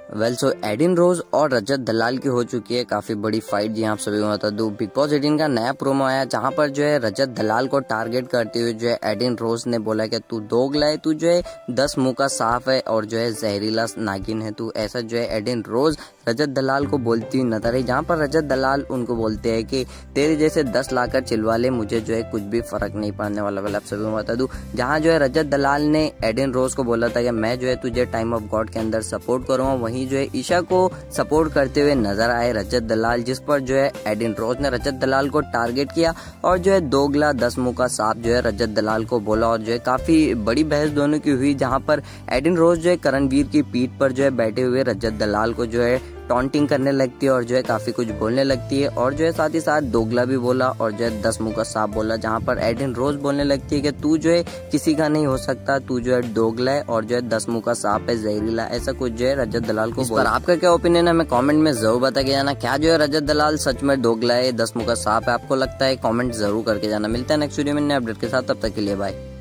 सो Adin रोज और रजत दलाल की हो चुकी है काफी बड़ी फाइट। जी आप सभी को बता दूं, बिग बॉस 18 का नया प्रोमो आया जहां पर जो है रजत दलाल को टारगेट करते हुए जो है एडिन रोज ने बोला कि तू दोगला है, तू जो है 10 मुंह का साफ है और जो है जहरीला नागिन है तू। ऐसा जो है एडिन रोज रजत दलाल को बोलती हुई नजर आई, जहां पर रजत दलाल उनको बोलते हैं कि तेरे जैसे 10 लाकर चिलवा ले, मुझे जो है कुछ भी फर्क नहीं पड़ने वाला। आप सभी को बता दूं, जहां जो है रजत दलाल ने एडिन रोज को बोला था कि मैं जो है तुझे टाइम ऑफ गॉड के अंदर सपोर्ट करूंगा, वहीं जो है ईशा को सपोर्ट करते हुए नजर आए रजत दलाल, जिस पर जो है एडिन रोज ने रजत दलाल को टारगेट किया और जो है दोगला 10 मुंह का सांप जो है रजत दलाल को बोला और जो है काफी बड़ी बहस दोनों की हुई, जहां पर एडिन रोज जो है करणवीर की पीठ पर जो है बैठे हुए रजत दलाल को जो है टॉन्टिंग करने लगती है और जो है काफी कुछ बोलने लगती है और जो है साथ ही साथ दोगला भी बोला और जो है 10 मुंह का सांप बोला, जहां पर एडिन रोज बोलने लगती है कि तू जो है किसी का नहीं हो सकता, तू जो है दोगला है और जो है 10 मुंह का सांप है, जहरीला। ऐसा कुछ जो है रजत दलाल को बोला। आपका क्या ओपिनियन है हमें कमेंट में जरूर बता के जाना। क्या जो है रजत दलाल सच में दोगला है, 10 मुंह का सांप है? आपको लगता है कमेंट जरूर करके जाना। मिलता है नेक्स्ट वीडियो में नए अपडेट के साथ, तब तक के लिए बाय।